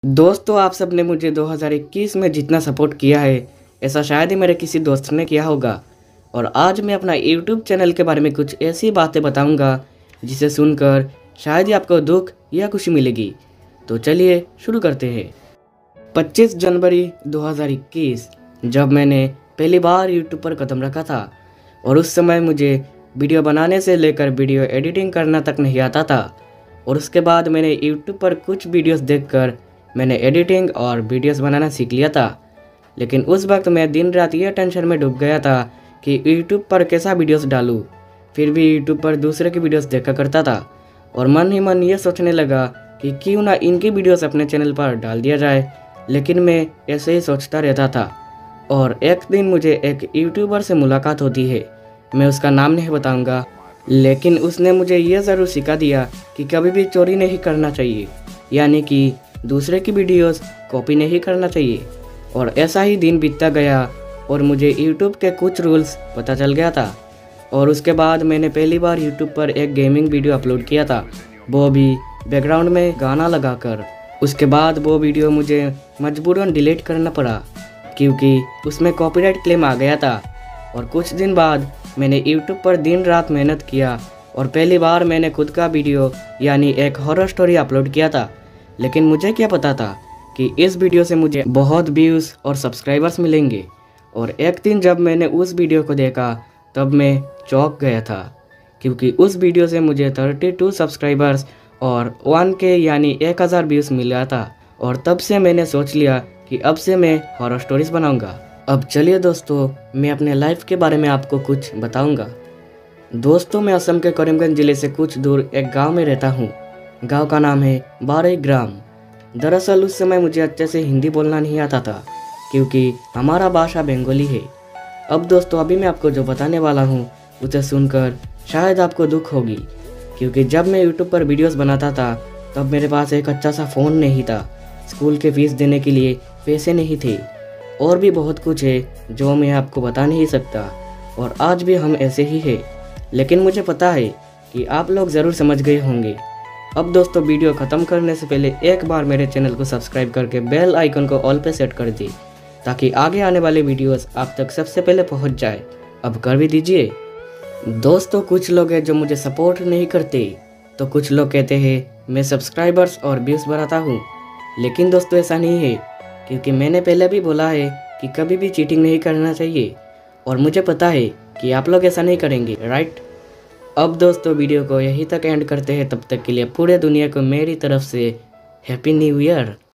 दोस्तों, आप सब ने मुझे 2021 में जितना सपोर्ट किया है, ऐसा शायद ही मेरे किसी दोस्त ने किया होगा। और आज मैं अपना यूट्यूब चैनल के बारे में कुछ ऐसी बातें बताऊंगा जिसे सुनकर शायद ही आपको दुख या खुशी मिलेगी। तो चलिए शुरू करते हैं। 25 जनवरी 2021 जब मैंने पहली बार यूट्यूब पर कदम रखा था, और उस समय मुझे वीडियो बनाने से लेकर वीडियो एडिटिंग करना तक नहीं आता था। और उसके बाद मैंने यूट्यूब पर कुछ वीडियोस देखकर मैंने एडिटिंग और वीडियोस बनाना सीख लिया था। लेकिन उस वक्त मैं दिन रात ये टेंशन में डूब गया था कि यूट्यूब पर कैसा वीडियोस डालूं। फिर भी यूट्यूब पर दूसरे की वीडियोस देखा करता था और मन ही मन ये सोचने लगा कि क्यों ना इनकी वीडियोस अपने चैनल पर डाल दिया जाए। लेकिन मैं ऐसे ही सोचता रहता था। और एक दिन मुझे एक यूट्यूबर से मुलाकात होती है। मैं उसका नाम नहीं बताऊंगा, लेकिन उसने मुझे यह ज़रूर सिखा दिया कि कभी भी चोरी नहीं करना चाहिए, यानी कि दूसरे की वीडियोस कॉपी नहीं करना चाहिए। और ऐसा ही दिन बीतता गया और मुझे यूट्यूब के कुछ रूल्स पता चल गया था। और उसके बाद मैंने पहली बार यूट्यूब पर एक गेमिंग वीडियो अपलोड किया था, वो भी बैकग्राउंड में गाना लगाकर। उसके बाद वो वीडियो मुझे मजबूरन डिलीट करना पड़ा क्योंकि उसमें कॉपीराइट क्लेम आ गया था। और कुछ दिन बाद मैंने यूट्यूब पर दिन रात मेहनत किया और पहली बार मैंने खुद का वीडियो यानी एक हॉरर स्टोरी अपलोड किया था। लेकिन मुझे क्या पता था कि इस वीडियो से मुझे बहुत व्यूज़ और सब्सक्राइबर्स मिलेंगे। और एक दिन जब मैंने उस वीडियो को देखा तब मैं चौंक गया था, क्योंकि उस वीडियो से मुझे 32 सब्सक्राइबर्स और 1K यानी 1000 व्यूज़ मिला था। और तब से मैंने सोच लिया कि अब से मैं हॉरर स्टोरीज बनाऊंगा। अब चलिए दोस्तों, मैं अपने लाइफ के बारे में आपको कुछ बताऊंगा। दोस्तों, मैं असम के करीमगंज ज़िले से कुछ दूर एक गांव में रहता हूं। गांव का नाम है बारई ग्राम। दरअसल उस समय मुझे अच्छे से हिंदी बोलना नहीं आता था, क्योंकि हमारा भाषा बंगाली है। अब दोस्तों, अभी मैं आपको जो बताने वाला हूँ उसे सुनकर शायद आपको दुख होगी, क्योंकि जब मैं यूट्यूब पर वीडियोस बनाता था तब मेरे पास एक अच्छा सा फ़ोन नहीं था, स्कूल के फीस देने के लिए पैसे नहीं थे, और भी बहुत कुछ है जो मैं आपको बता नहीं सकता। और आज भी हम ऐसे ही हैं। लेकिन मुझे पता है कि आप लोग ज़रूर समझ गए होंगे। अब दोस्तों, वीडियो ख़त्म करने से पहले एक बार मेरे चैनल को सब्सक्राइब करके बेल आइकन को ऑल पे सेट कर दी, ताकि आगे आने वाले वीडियोस आप तक सबसे पहले पहुंच जाए। अब कर भी दीजिए। दोस्तों, कुछ लोग हैं जो मुझे सपोर्ट नहीं करते, तो कुछ लोग कहते हैं मैं सब्सक्राइबर्स और व्यूज़ बढ़ाता हूँ। लेकिन दोस्तों, ऐसा नहीं है, क्योंकि मैंने पहले भी बोला है कि कभी भी चीटिंग नहीं करना चाहिए। और मुझे पता है कि आप लोग ऐसा नहीं करेंगे, राइट? अब दोस्तों, वीडियो को यहीं तक एंड करते हैं। तब तक के लिए पूरे दुनिया को मेरी तरफ से हैप्पी न्यू ईयर।